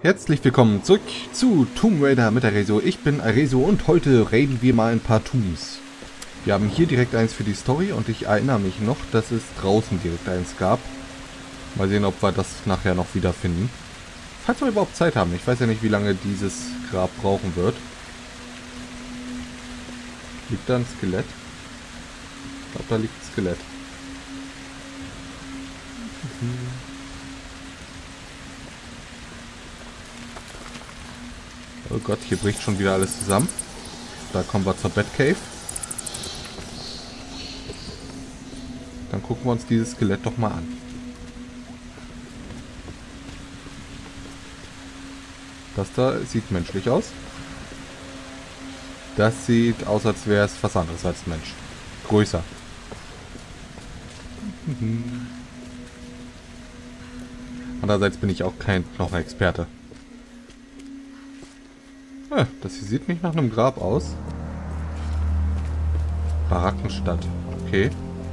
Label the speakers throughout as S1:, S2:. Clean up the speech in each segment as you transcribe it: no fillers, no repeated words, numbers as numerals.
S1: Herzlich willkommen zurück zu Tomb Raider mit Arezo. Ich bin Arezo und heute raiden wir mal ein paar Tombs. Wir haben hier direkt eins für die Story und ich erinnere mich noch, dass es draußen direkt eins gab. Mal sehen, ob wir das nachher noch wiederfinden. Falls wir überhaupt Zeit haben. Ich weiß ja nicht, wie lange dieses Grab brauchen wird. Liegt da ein Skelett? Ich glaube, da liegt ein Skelett. Oh Gott, hier bricht schon wieder alles zusammen. Da kommen wir zur Batcave. Dann gucken wir uns dieses Skelett doch mal an. Das da sieht menschlich aus. Das sieht aus, als wäre es was anderes als Mensch. Größer. Andererseits bin ich auch kein Knochenexperte. Das hier sieht nicht nach einem Grab aus. Barackenstadt. Okay.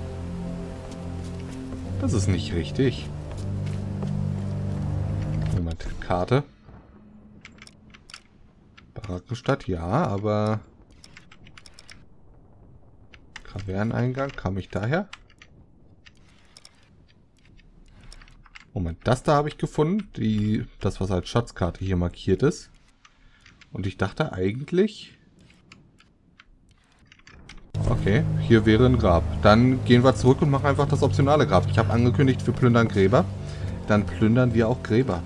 S1: Das ist nicht richtig. Moment, Karte. Barackenstadt, ja, aber... Kaverneingang, kam ich daher? Moment, das da habe ich gefunden. Das, was als Schatzkarte hier markiert ist. Und ich dachte eigentlich... Okay, hier wäre ein Grab. Dann gehen wir zurück und machen einfach das optionale Grab. Ich habe angekündigt, wir plündern Gräber. Dann plündern wir auch Gräber.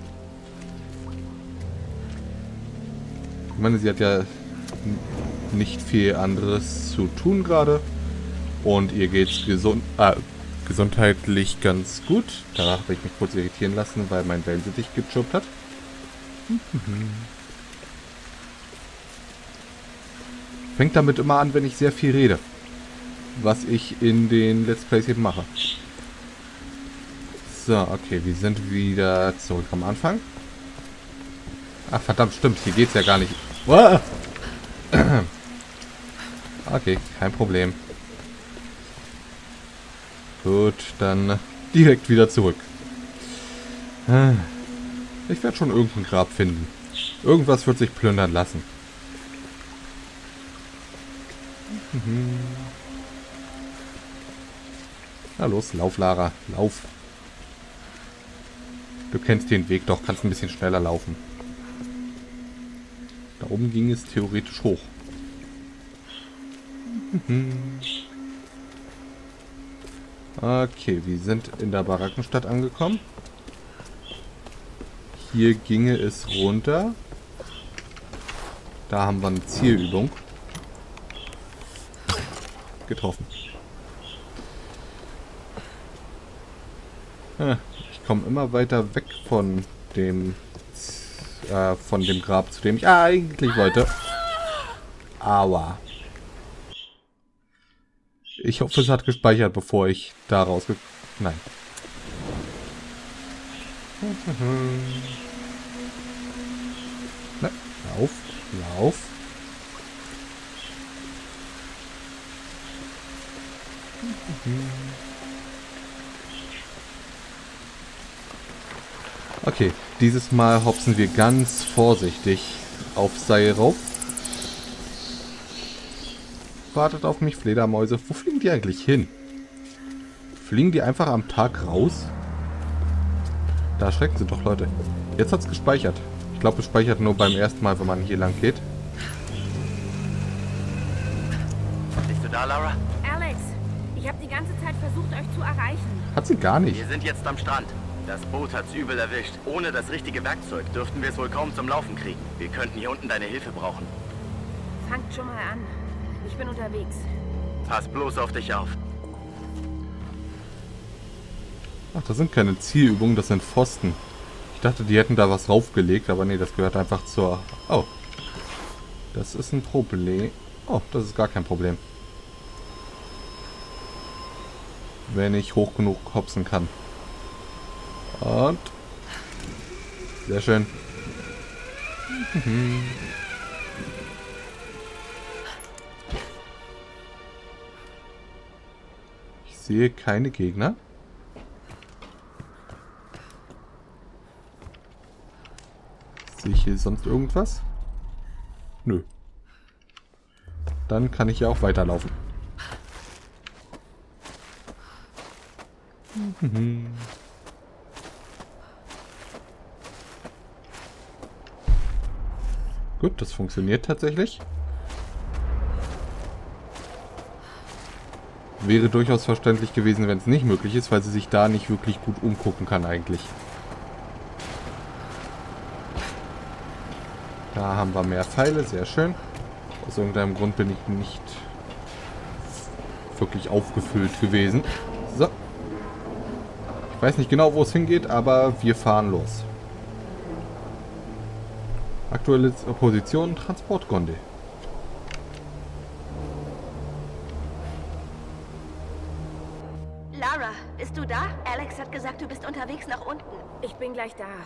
S1: Ich meine, sie hat ja nicht viel anderes zu tun gerade. Und ihr geht's gesundheitlich ganz gut. Da habe ich mich kurz irritieren lassen, weil mein Wellensittich gechirpt hat. Fängt damit immer an, wenn ich sehr viel rede. Was ich in den Let's Plays eben mache. So, okay, wir sind wieder zurück am Anfang. Ach, verdammt, stimmt, hier geht's ja gar nicht. Okay, kein Problem. Gut, dann direkt wieder zurück. Ich werde schon irgendein Grab finden. Irgendwas wird sich plündern lassen. Na los, lauf, Lara, lauf. Du kennst den Weg doch, kannst ein bisschen schneller laufen. Da oben ging es theoretisch hoch. Okay, wir sind in der Barackenstadt angekommen. Hier ginge es runter. Da haben wir eine Zielübung. Getroffen. Ich komme immer weiter weg von dem Grab, zu dem ich eigentlich wollte. Aua. Ich hoffe, es hat gespeichert, bevor ich da rausge... Nein. Na, lauf, lauf. Okay, dieses Mal hopsen wir ganz vorsichtig aufs Seil rauf. Wartet auf mich, Fledermäuse. Wo fliegen die eigentlich hin? Fliegen die einfach am Tag raus? Da erschrecken sie doch, Leute. Jetzt hat's gespeichert. Ich glaube, es speichert nur beim ersten Mal, wenn man hier lang geht.
S2: Bist du da, Lara?
S3: Alex, ich habe die ganze Zeit versucht, euch zu erreichen.
S1: Hat sie gar nicht.
S2: Wir sind jetzt am Strand. Das Boot hat's übel erwischt. Ohne das richtige Werkzeug dürften wir es wohl kaum zum Laufen kriegen. Wir könnten hier unten deine Hilfe brauchen.
S3: Fangt schon mal an. Ich bin unterwegs.
S2: Pass bloß auf dich auf.
S1: Ach, das sind keine Zielübungen, das sind Pfosten. Ich dachte, die hätten da was raufgelegt, aber nee, das gehört einfach zur... Oh. Das ist ein Problem. Oh, das ist gar kein Problem. Wenn ich hoch genug hopsen kann. Und... Sehr schön. Ich sehe keine Gegner. Sehe ich hier sonst irgendwas? Nö. Dann kann ich ja auch weiterlaufen. Gut, das funktioniert tatsächlich. Wäre durchaus verständlich gewesen, wenn es nicht möglich ist, weil sie sich da nicht wirklich gut umgucken kann eigentlich. Da haben wir mehr Pfeile, sehr schön. Aus irgendeinem Grund bin ich nicht wirklich aufgefüllt gewesen. So. Ich weiß nicht genau, wo es hingeht, aber wir fahren los. Aktuelle Position, Transportgondel.
S4: Lara, bist du da? Alex hat gesagt, du bist unterwegs nach unten.
S3: Ich bin gleich da.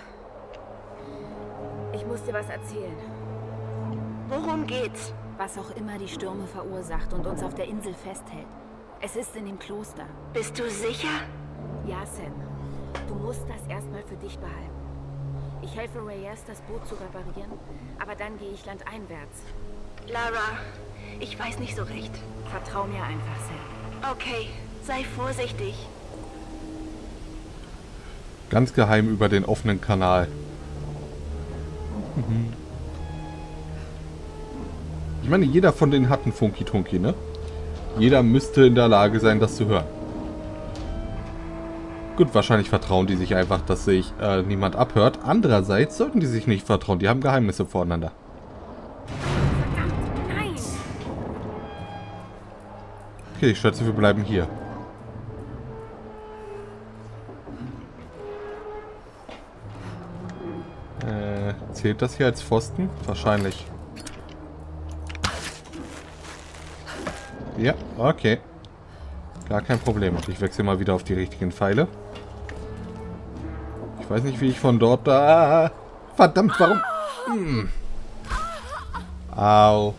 S3: Ich muss dir was erzählen.
S4: Worum geht's?
S3: Was auch immer die Stürme verursacht und uns auf der Insel festhält. Es ist in dem Kloster.
S4: Bist du sicher?
S3: Ja, Sam. Du musst das erstmal für dich behalten. Ich helfe Reyes, das Boot zu reparieren, aber dann gehe ich landeinwärts.
S4: Lara, ich weiß nicht so recht.
S3: Vertrau mir einfach, Sam.
S4: Okay, sei vorsichtig.
S1: Ganz geheim über den offenen Kanal. Ich meine, jeder von denen hat einen Funky-Tunky, ne? Jeder müsste in der Lage sein, das zu hören. Gut, wahrscheinlich vertrauen die sich einfach, dass sich niemand abhört. Andererseits sollten die sich nicht vertrauen. Die haben Geheimnisse voreinander.
S3: Verdammt, nein!
S1: Okay, ich schätze, wir bleiben hier. Zählt das hier als Pfosten? Wahrscheinlich. Ja, okay. Gar kein Problem. Und ich wechsle mal wieder auf die richtigen Pfeile. Ich weiß nicht, wie ich von dort da... Verdammt, warum? Au.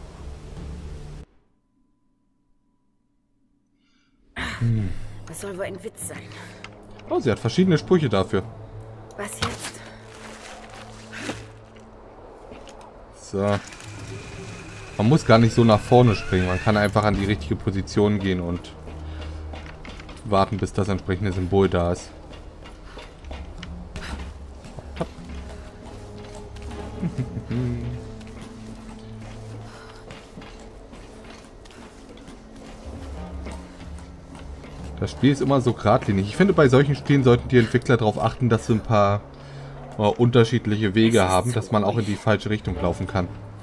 S3: Das soll wohl ein Witz sein.
S1: Oh, sie hat verschiedene Sprüche dafür.
S3: Was jetzt?
S1: So. Man muss gar nicht so nach vorne springen. Man kann einfach an die richtige Position gehen und warten, bis das entsprechende Symbol da ist. Das Spiel ist immer so geradlinig. Ich finde, bei solchen Spielen sollten die Entwickler darauf achten, dass sie ein paar unterschiedliche Wege haben, dass man auch in die falsche Richtung laufen kann.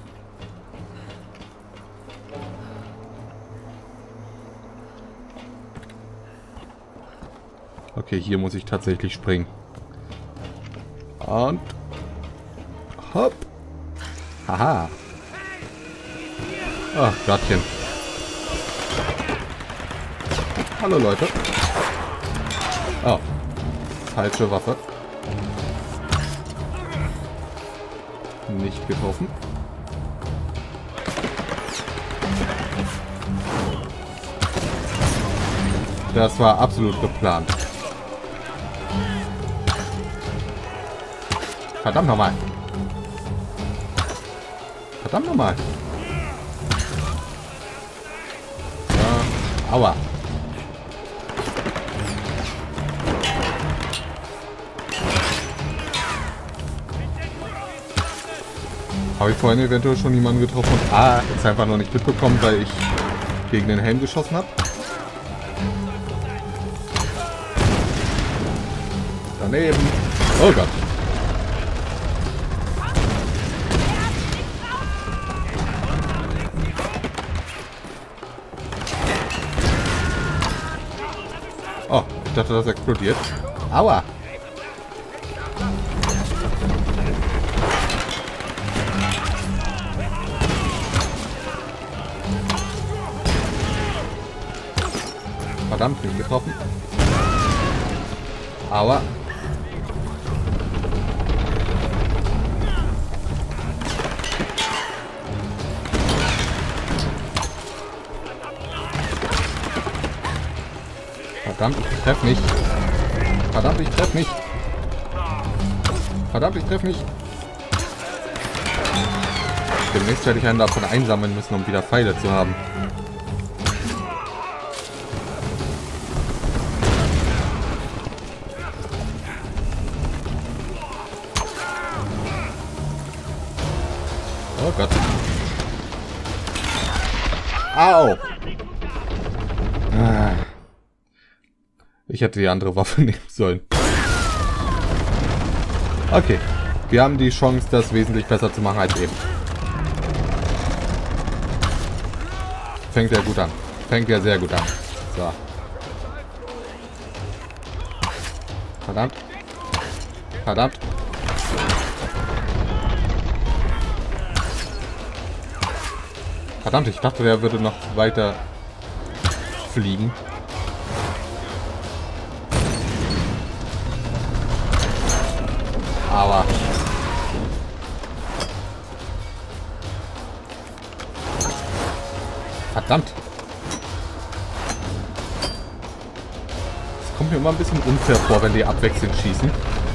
S1: Okay, hier muss ich tatsächlich springen. Und... hopp! Haha! Ach, Gottchen. Hallo, Leute. Oh. Falsche Waffe. Nicht getroffen. Das war absolut geplant. Verdammt nochmal. Verdammt nochmal. Aua. Habe ich vorhin eventuell schon jemanden getroffen und jetzt einfach noch nicht mitbekommen, weil ich gegen den Helm geschossen habe. Daneben. Oh Gott. Oh, ich dachte, das explodiert. Aua. Verdammt, nicht getroffen. Aua. Verdammt, ich treffe nicht. Verdammt, ich treffe nicht. Verdammt, ich treffe nicht. Demnächst werde ich einen davon einsammeln müssen, um wieder Pfeile zu haben. Oh Gott. Au! Ah. Ich hätte die andere Waffe nehmen sollen. Okay. Wir haben die Chance, das wesentlich besser zu machen als eben. Fängt ja gut an. Fängt ja sehr gut an. So. Verdammt. Verdammt. Verdammt, ich dachte, der würde noch weiter fliegen. Aber... Verdammt. Es kommt mir immer ein bisschen unfair vor, wenn die abwechselnd schießen.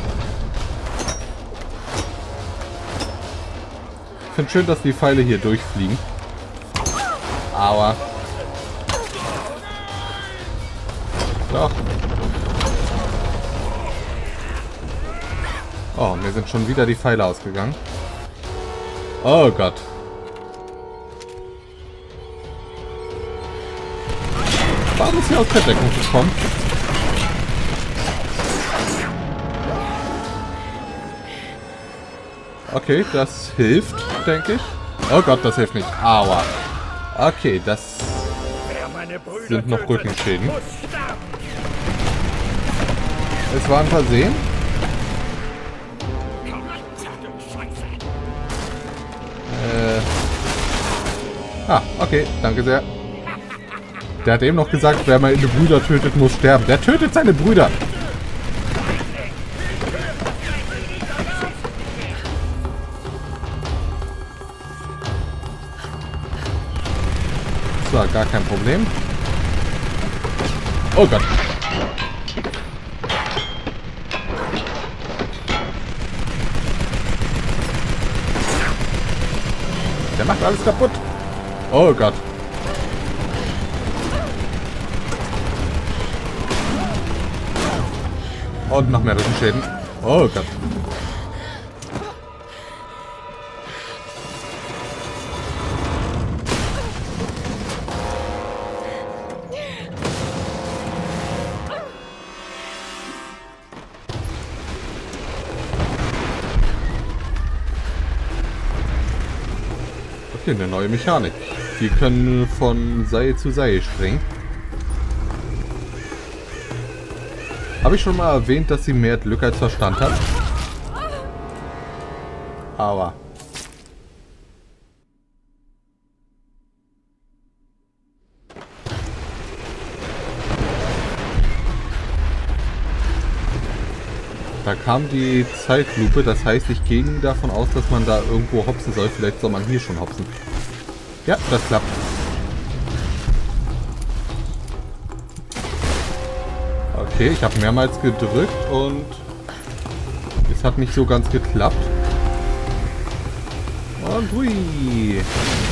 S1: Ich finde schön, dass die Pfeile hier durchfliegen. Aber... Doch. Oh, mir sind schon wieder die Pfeile ausgegangen. Oh Gott. Warum ist hier aus der Deckung gekommen? Okay, das hilft, denke ich. Oh Gott, das hilft nicht. Aua. Okay, das sind noch Rückenschäden. Es war ein Versehen. Okay, danke sehr. Der hat eben noch gesagt, wer meine Brüder tötet, muss sterben. Der tötet seine Brüder. Das war gar kein Problem. Oh Gott. Der macht alles kaputt. Oh Gott. Und noch mehr Rückenschäden. Oh Gott. Okay, eine neue Mechanik. Die können von Seil zu Seil springen. Habe ich schon mal erwähnt, dass sie mehr Glück als Verstand hat? Aber... Da kam die Zeitlupe, das heißt, ich ging davon aus, dass man da irgendwo hopsen soll. Vielleicht soll man hier schon hopsen. Ja, das klappt. Okay, ich habe mehrmals gedrückt und es hat nicht so ganz geklappt. Und hui.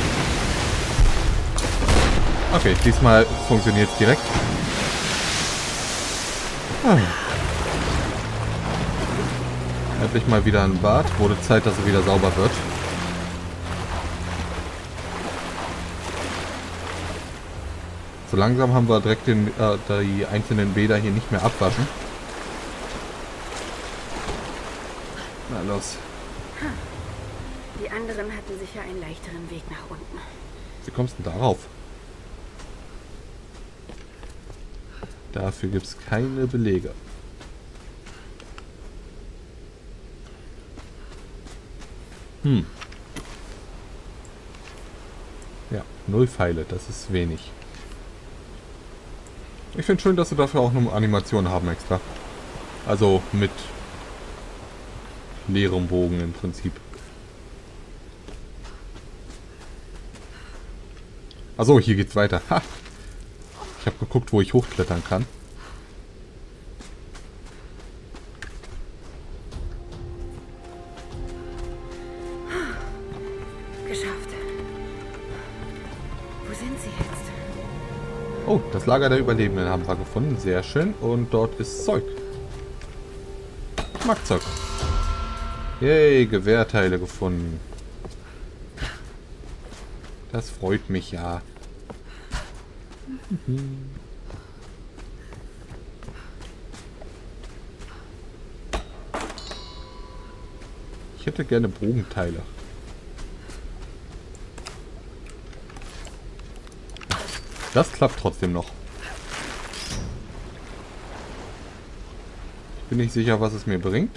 S1: Okay, diesmal funktioniert es direkt. Endlich mal wieder ein Bad. Wurde Zeit, dass er wieder sauber wird. So langsam haben wir direkt die einzelnen Bäder hier nicht mehr abwaschen. Na los.
S3: Die anderen hatten sicher einen leichteren Weg nach unten.
S1: Wie kommst du denn darauf? Dafür gibt es keine Belege. Ja, 0 Pfeile, das ist wenig. Ich finde schön, dass sie dafür auch eine Animation haben extra. Also mit leerem Bogen im Prinzip. Achso, hier geht's weiter. Ha! Ich habe geguckt, wo ich hochklettern kann.
S3: Geschafft. Wo sind sie jetzt?
S1: Oh, das Lager der Überlebenden haben wir gefunden. Sehr schön. Und dort ist Zeug. Ich mag Zeug. Yay, Gewehrteile gefunden. Das freut mich ja. Ich hätte gerne Bogenteile. Das klappt trotzdem noch. Ich bin nicht sicher, was es mir bringt.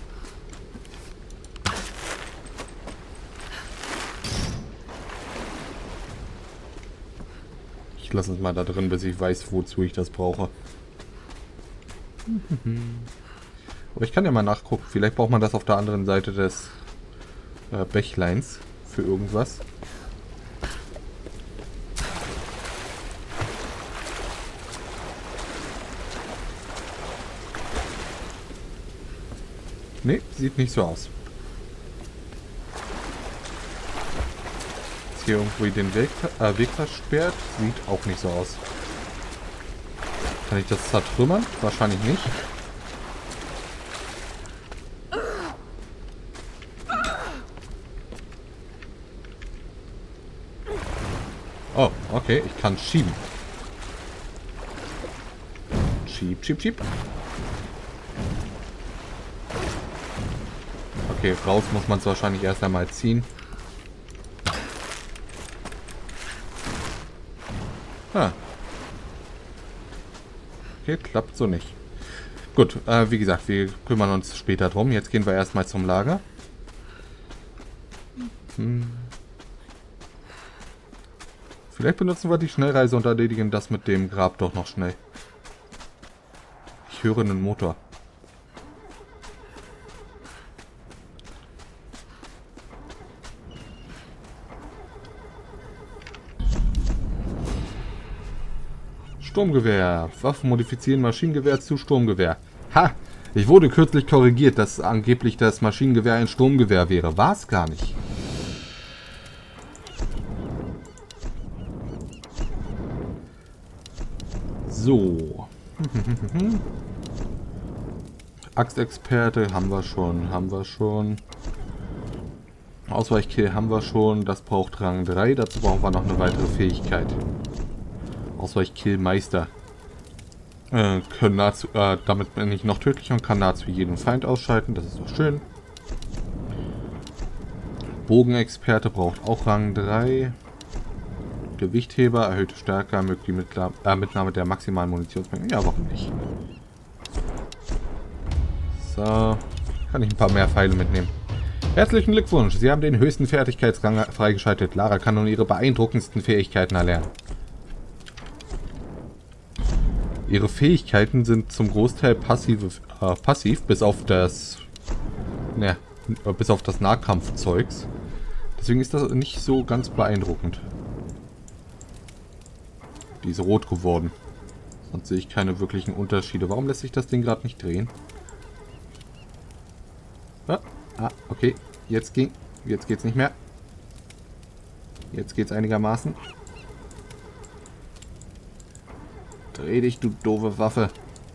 S1: Ich lasse es mal da drin, bis ich weiß, wozu ich das brauche. Aber ich kann ja mal nachgucken. Vielleicht braucht man das auf der anderen Seite des Bächleins für irgendwas. Nee, sieht nicht so aus. Ist hier irgendwie den Weg versperrt? Sieht auch nicht so aus. Kann ich das zertrümmern? Wahrscheinlich nicht. Oh, okay, ich kann schieben. Schieb, schieb, schieb. Okay, raus muss man es wahrscheinlich erst einmal ziehen. Ah. Okay, klappt so nicht. Gut, wie gesagt, wir kümmern uns später drum. Jetzt gehen wir erstmal zum Lager. Vielleicht benutzen wir die Schnellreise und erledigen das mit dem Grab doch noch schnell. Ich höre einen Motor. Sturmgewehr. Waffen modifizieren Maschinengewehr zu Sturmgewehr. Ha! Ich wurde kürzlich korrigiert, dass angeblich das Maschinengewehr ein Sturmgewehr wäre. War es gar nicht. So. Axtexperte haben wir schon. Ausweichkill haben wir schon. Das braucht Rang 3. Dazu brauchen wir noch eine weitere Fähigkeit. Ausweichkill-Meister. Damit bin ich noch tödlich und kann nahezu jeden Feind ausschalten. Das ist doch schön. Bogenexperte braucht auch Rang 3. Gewichtheber, erhöhte Stärke, ermöglicht die Mitnahme der maximalen Munitionsmenge. Ja, warum nicht? So, kann ich ein paar mehr Pfeile mitnehmen. Herzlichen Glückwunsch, Sie haben den höchsten Fertigkeitsrang freigeschaltet. Lara kann nun ihre beeindruckendsten Fähigkeiten erlernen. Ihre Fähigkeiten sind zum Großteil passiv, bis auf das Nahkampfzeugs. Deswegen ist das nicht so ganz beeindruckend. Die ist rot geworden. Sonst sehe ich keine wirklichen Unterschiede. Warum lässt sich das Ding gerade nicht drehen? Okay. Jetzt geht's nicht mehr. Jetzt geht's einigermaßen. Dreh dich, du doofe Waffe.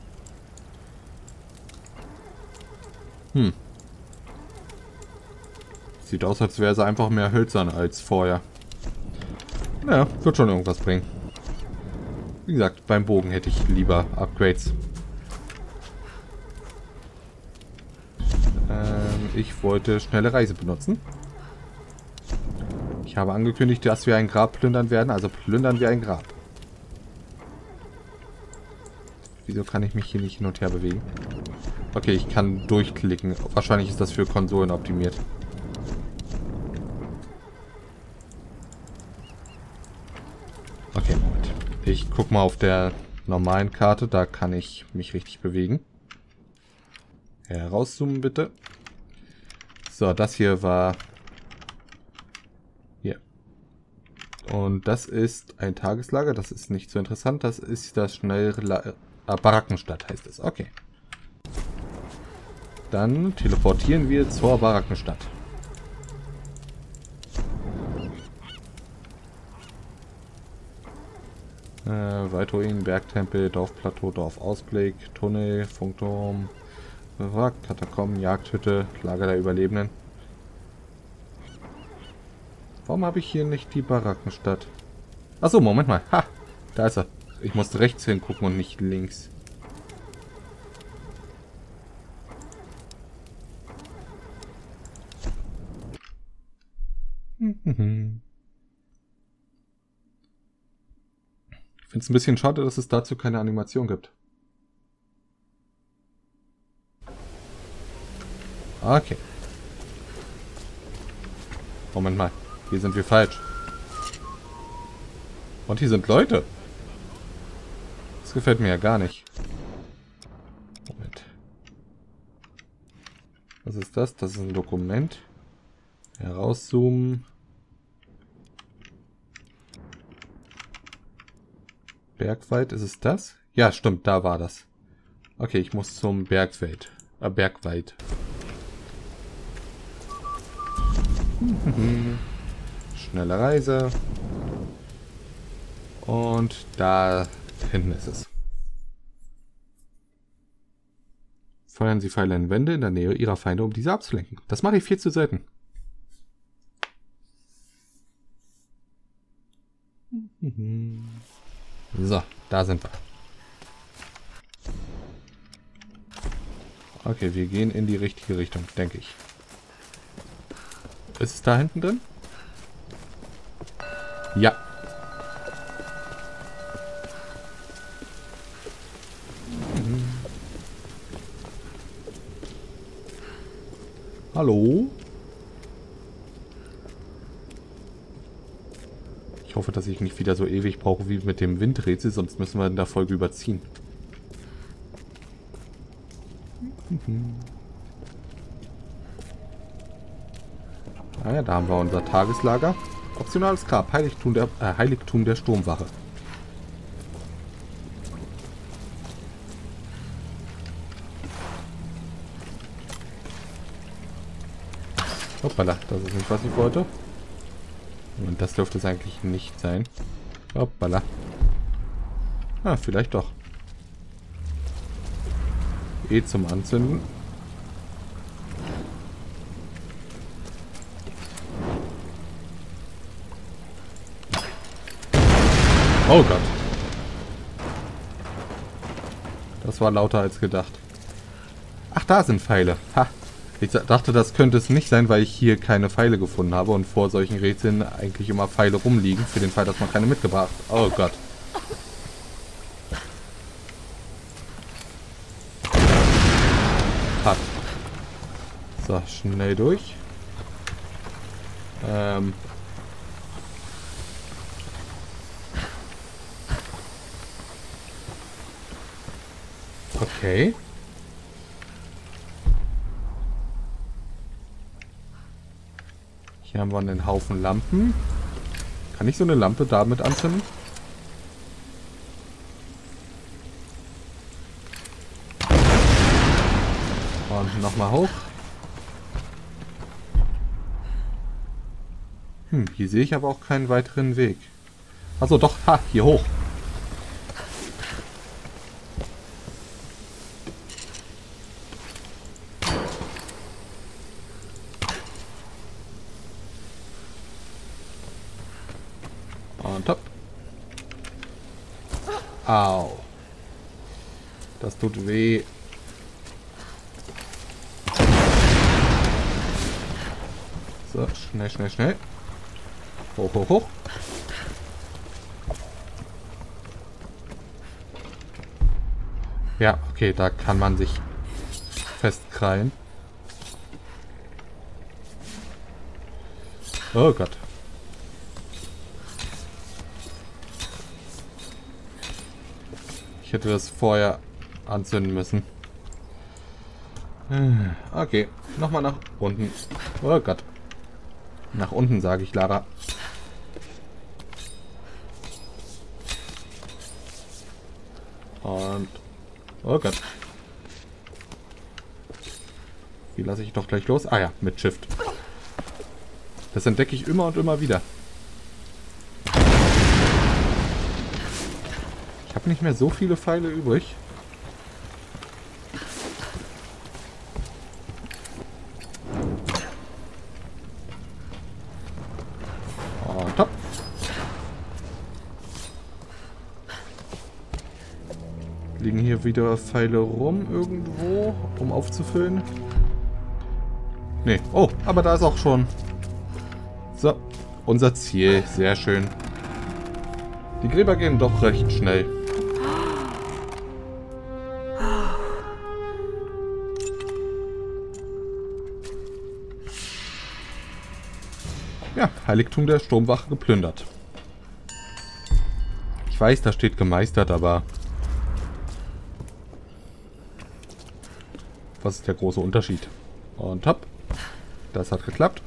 S1: Sieht aus, als wäre sie einfach mehr hölzern als vorher. Naja, wird schon irgendwas bringen. Wie gesagt, beim Bogen hätte ich lieber Upgrades. Ich wollte schnelle Reise benutzen. Ich habe angekündigt, dass wir ein Grab plündern werden, also plündern wir ein Grab. Wieso kann ich mich hier nicht hin und her bewegen? Okay, ich kann durchklicken. Wahrscheinlich ist das für Konsolen optimiert. Okay, Moment. Ich guck mal auf der normalen Karte. Da kann ich mich richtig bewegen. Herauszoomen bitte. So, das hier war... Hier. Und das ist ein Tageslager. Das ist nicht so interessant. Das ist das Barackenstadt heißt es. Okay. Dann teleportieren wir zur Barackenstadt. Waldruinen, Bergtempel, Dorfplateau, Dorfausblick, Tunnel, Funkturm, Wrack, Katakomben, Jagdhütte, Lager der Überlebenden. Warum habe ich hier nicht die Barackenstadt? Achso, Moment mal. Ha! Da ist er. Ich musste rechts hingucken und nicht links. Ich finde es ein bisschen schade, dass es dazu keine Animation gibt. Okay. Moment mal. Hier sind wir falsch. Und hier sind Leute. Das gefällt mir ja gar nicht. Moment. Was ist das? Das ist ein Dokument. Herauszoomen. Bergwald, ist es das? Ja, stimmt, da war das. Okay, ich muss zum Bergwald. Bergwald. Schnelle Reise. Und da hinten ist es. Feuern Sie Pfeile in Wände in der Nähe Ihrer Feinde, um diese abzulenken. Das mache ich viel zu selten. So, da sind wir. Okay, wir gehen in die richtige Richtung, denke ich. Ist es da hinten drin? Ja. Hallo? Ich hoffe, dass ich nicht wieder so ewig brauche wie mit dem Windrätsel, sonst müssen wir in der Folge überziehen. Naja, da haben wir unser Tageslager. Optionales Grab, Heiligtum der Sturmwache. Hoppala, das ist nicht, was ich wollte. Und das dürfte es eigentlich nicht sein. Hoppala. Ah, vielleicht doch. Zum Anzünden. Oh Gott. Das war lauter als gedacht. Ach, da sind Pfeile. Ha. Ich dachte, das könnte es nicht sein, weil ich hier keine Pfeile gefunden habe und vor solchen Rätseln eigentlich immer Pfeile rumliegen, für den Fall, dass man keine mitgebracht hat. Oh Gott. Hat. So, schnell durch. Okay. Hier haben wir einen Haufen Lampen. Kann ich so eine Lampe damit anzünden? Und nochmal hoch. Hier sehe ich aber auch keinen weiteren Weg. Achso, doch. Ha, hier hoch. Und hopp. Au. Das tut weh. So, schnell, schnell, schnell. Hoch, hoch, hoch. Ja, okay, da kann man sich festkrallen. Oh Gott. Ich hätte das vorher anzünden müssen. Okay, nochmal nach unten. Oh Gott. Nach unten sage ich leider. Und... oh Gott. Wie lasse ich doch gleich los? Ah ja, mit Shift. Das entdecke ich immer und immer wieder. habe nicht mehr so viele Pfeile übrig. Oh, top. Liegen hier wieder Pfeile rum irgendwo, um aufzufüllen? Nee. Oh, aber da ist auch schon. So, unser Ziel. Sehr schön. Die Gräber gehen doch recht schnell. Ja, Heiligtum der Sturmwache geplündert. Ich weiß, da steht gemeistert, aber... Was ist der große Unterschied? Und hopp. Das hat geklappt.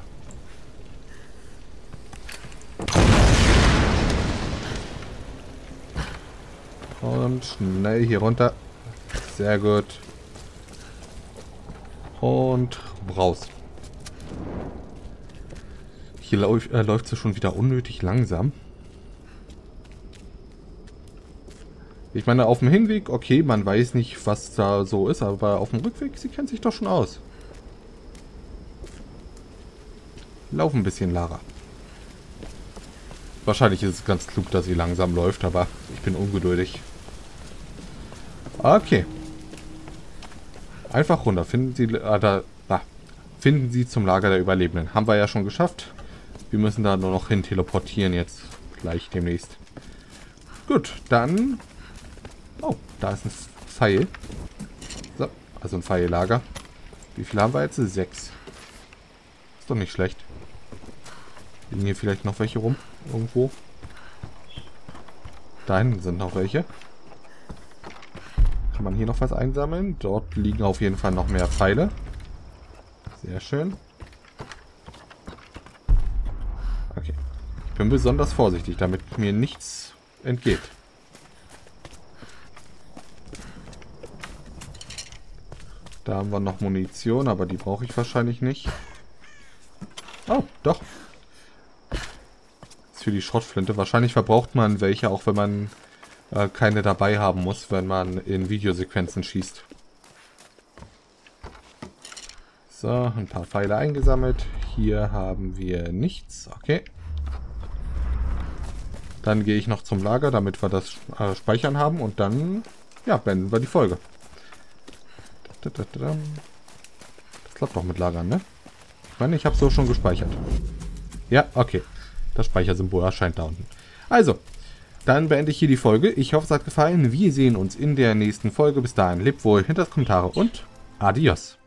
S1: Und schnell hier runter. Sehr gut. Und raus. Hier läuft sie schon wieder unnötig langsam. Ich meine, auf dem Hinweg, okay, man weiß nicht, was da so ist, aber auf dem Rückweg, sie kennt sich doch schon aus. Lauf ein bisschen, Lara. Wahrscheinlich ist es ganz klug, dass sie langsam läuft, aber ich bin ungeduldig. Okay. Einfach runter. Finden Sie zum Lager der Überlebenden. Haben wir ja schon geschafft. Wir müssen da nur noch hin teleportieren jetzt. Gleich demnächst. Gut, dann... Oh, da ist ein Pfeil. So, also ein Pfeillager. Wie viel haben wir jetzt? 6. Ist doch nicht schlecht. Liegen hier vielleicht noch welche rum? Irgendwo? Da hinten sind noch welche. Kann man hier noch was einsammeln? Dort liegen auf jeden Fall noch mehr Pfeile. Sehr schön. Okay. Ich bin besonders vorsichtig, damit mir nichts entgeht. Da haben wir noch Munition, aber die brauche ich wahrscheinlich nicht. Oh, doch. Das ist für die Schrotflinte. Wahrscheinlich verbraucht man welche, auch wenn man keine dabei haben muss, wenn man in Videosequenzen schießt. So, ein paar Pfeile eingesammelt. Hier haben wir nichts. Okay. Dann gehe ich noch zum Lager, damit wir das Speichern haben. Und dann, ja, beenden wir die Folge. Das klappt doch mit Lagern, ne? Ich meine, ich habe so schon gespeichert. Ja, okay. Das Speichersymbol erscheint da unten. Also, dann beende ich hier die Folge. Ich hoffe, es hat gefallen. Wir sehen uns in der nächsten Folge. Bis dahin, lebt wohl, hinter Kommentare und adios.